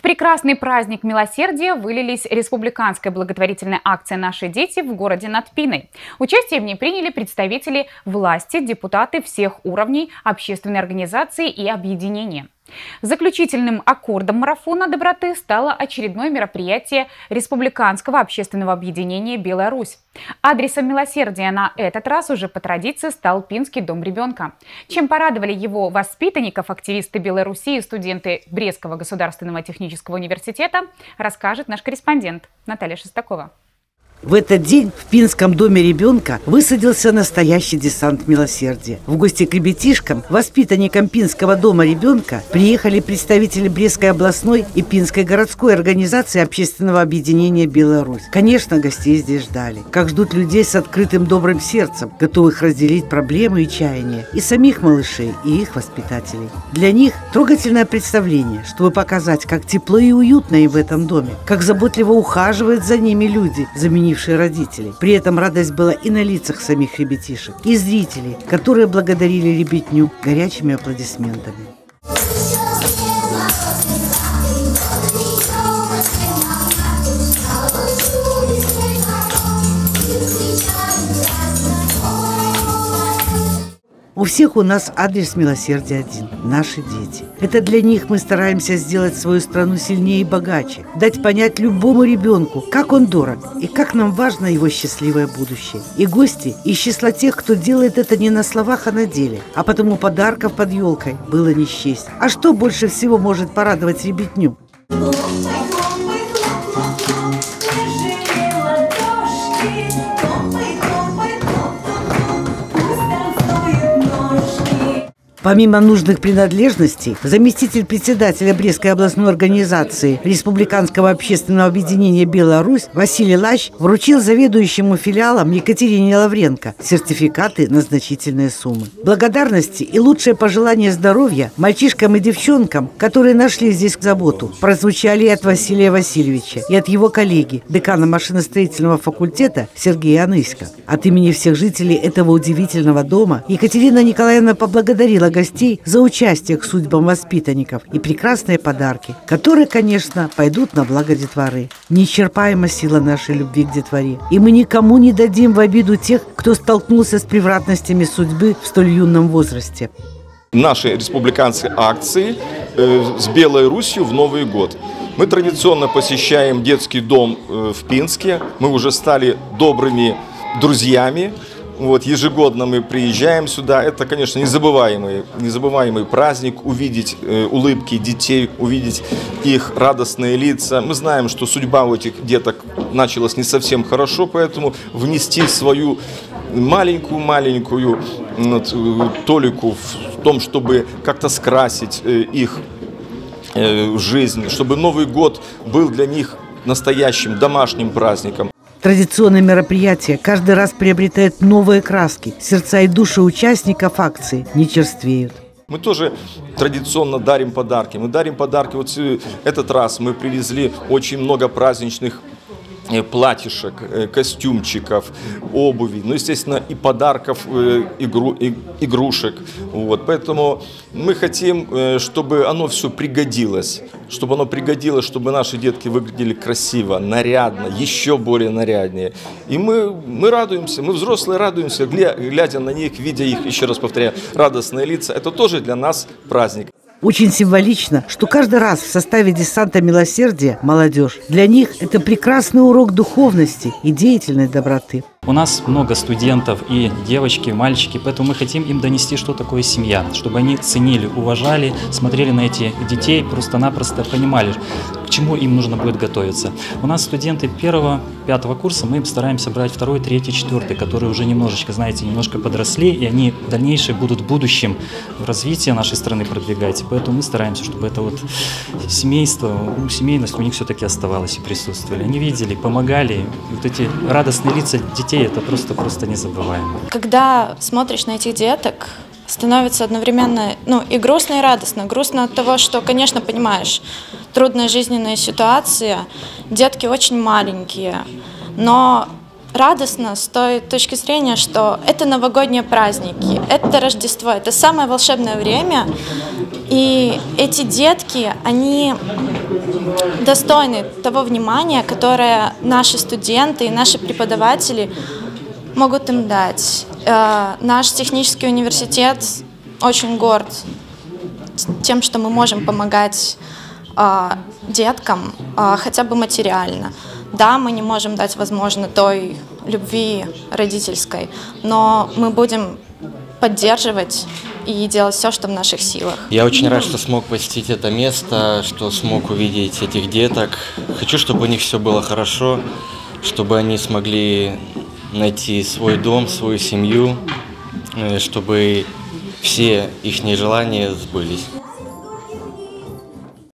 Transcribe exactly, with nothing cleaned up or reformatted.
прекрасный праздник милосердия вылились республиканская благотворительная акция «Наши дети» в городе над Пиной. Участие в ней приняли представители власти, депутаты всех уровней, общественные организации и объединения. Заключительным аккордом марафона доброты стало очередное мероприятие Республиканского общественного объединения «Белая Русь». Адресом милосердия на этот раз уже по традиции стал Пинский дом ребенка. Чем порадовали его воспитанников активисты Белой Руси и студенты Брестского государственного технического университета, расскажет наш корреспондент Наталья Шестакова. В этот день в Пинском доме ребенка высадился настоящий десант милосердия. В гости к ребятишкам, воспитанникам Пинского дома ребенка, приехали представители Брестской областной и Пинской городской организации общественного объединения «Белая Русь». Конечно, гостей здесь ждали, как ждут людей с открытым добрым сердцем, готовых разделить проблемы и чаяния, и самих малышей, и их воспитателей. Для них трогательное представление, чтобы показать, как тепло и уютно им в этом доме, как заботливо ухаживают за ними люди, заменив родителей. При этом радость была и на лицах самих ребятишек, и зрителей, которые благодарили ребятню горячими аплодисментами. У всех у нас адрес милосердия один – наши дети. Это для них мы стараемся сделать свою страну сильнее и богаче, дать понять любому ребенку, как он дорог и как нам важно его счастливое будущее. И гости из числа тех, кто делает это не на словах, а на деле. А потому подарков под елкой было не счесть. А что больше всего может порадовать ребятню? Помимо нужных принадлежностей, заместитель председателя Брестской областной организации Республиканского общественного объединения «Белая Русь» Василий Лащ вручил заведующему филиалом Екатерине Лавренко сертификаты на значительные суммы. Благодарности и лучшие пожелания здоровья мальчишкам и девчонкам, которые нашли здесь заботу, прозвучали и от Василия Васильевича, и от его коллеги, декана машиностроительного факультета Сергея Аныська. От имени всех жителей этого удивительного дома Екатерина Николаевна поблагодарила гостей за участие к судьбам воспитанников и прекрасные подарки, которые, конечно, пойдут на благо детворы. Неисчерпаема сила нашей любви к детворе, и мы никому не дадим в обиду тех, кто столкнулся с превратностями судьбы в столь юном возрасте. Наши республиканские акции э, с Белой Русью в Новый год. Мы традиционно посещаем детский дом э, в Пинске. Мы уже стали добрыми друзьями. Вот, ежегодно мы приезжаем сюда. Это, конечно, незабываемый, незабываемый праздник. Увидеть э, улыбки детей, увидеть их радостные лица. Мы знаем, что судьба у этих деток началась не совсем хорошо, поэтому внести свою маленькую-маленькую вот, толику в том, чтобы как-то скрасить э, их э, жизнь, чтобы Новый год был для них настоящим домашним праздником. Традиционное мероприятие каждый раз приобретает новые краски. Сердца и души участников акции не черствеют. Мы тоже традиционно дарим подарки. Мы дарим подарки. Вот этот раз мы привезли очень много праздничных платьишек, костюмчиков, обуви, ну, естественно, и подарков, игру, игрушек. Вот. Поэтому мы хотим, чтобы оно все пригодилось, чтобы оно пригодилось, чтобы наши детки выглядели красиво, нарядно, еще более наряднее. И мы, мы радуемся, мы взрослые радуемся, глядя на них, видя их, еще раз повторяю, радостные лица. Это тоже для нас праздник. Очень символично, что каждый раз в составе десанта милосердия молодежь. Для них это прекрасный урок духовности и деятельной доброты. У нас много студентов и девочки, и мальчики, поэтому мы хотим им донести, что такое семья, чтобы они ценили, уважали, смотрели на этих детей, просто-напросто понимали, к чему им нужно будет готовиться. У нас студенты первого, пятого курса, мы им стараемся брать второй, третий, четвертый, которые уже немножечко, знаете, немножко подросли, и они в дальнейшем будут в будущем в развитии нашей страны продвигать. Поэтому мы стараемся, чтобы это вот семейство, семейность у них все-таки оставалась и присутствовали. Они видели, помогали, и вот эти радостные лица детей, это просто-просто незабываемо. Когда смотришь на этих деток, становится одновременно ну, и грустно, и радостно. Грустно от того, что, конечно, понимаешь, трудная жизненная ситуация, детки очень маленькие, но радостно с той точки зрения, что это новогодние праздники, это Рождество, это самое волшебное время, и эти детки, они достойны того внимания, которое наши студенты и наши преподаватели могут им дать. Наш технический университет очень горд тем, что мы можем помогать деткам хотя бы материально. Да, мы не можем дать, возможно, той любви родительской, но мы будем поддерживать и делать все, что в наших силах. Я очень рад, что смог посетить это место, что смог увидеть этих деток. Хочу, чтобы у них все было хорошо, чтобы они смогли найти свой дом, свою семью, чтобы все их желания сбылись.